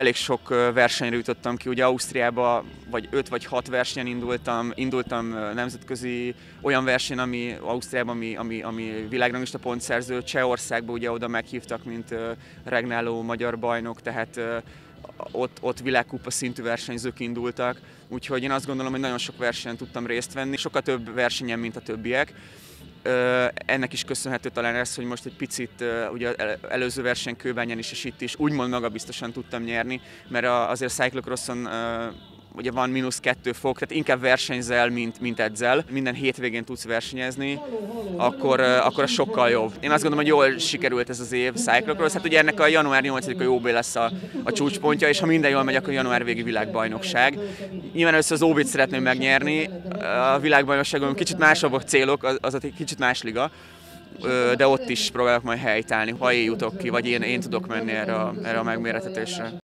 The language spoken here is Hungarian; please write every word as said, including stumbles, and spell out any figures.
Elég sok versenyre jutottam ki, ugye Ausztriába vagy öt vagy hat versenyen indultam, indultam nemzetközi olyan verseny, ami Ausztriában, ami, ami, ami világranglista pontszerző, Csehországban ugye oda meghívtak, mint regnáló magyar bajnok, tehát ott, ott világkupa szintű versenyzők indultak, úgyhogy én azt gondolom, hogy nagyon sok versenyen tudtam részt venni, sokkal több versenyen, mint a többiek. Ennek is köszönhető talán ez, hogy most egy picit ugye előző verseny Kőbányán is és itt is úgymond magabiztosan tudtam nyerni, mert azért a cyclocrosson ugye van mínusz kettő fok, tehát inkább versenyzel, mint, mint edzel. Minden hétvégén tudsz versenyezni, akkor, akkor az sokkal jobb. Én azt gondolom, hogy jól sikerült ez az év cyclocross, hát ugye ennek a január nyolcadika jó bé lesz a, a csúcspontja, és ha minden jól megy, akkor január végi világbajnokság. Nyilván először az ó bét szeretném megnyerni, a világbajnokságon kicsit másabb a célok, az, az egy kicsit más liga, de ott is próbálok majd helytállni, ha én jutok ki, vagy én, én tudok menni erre a, erre a megmérettetésre.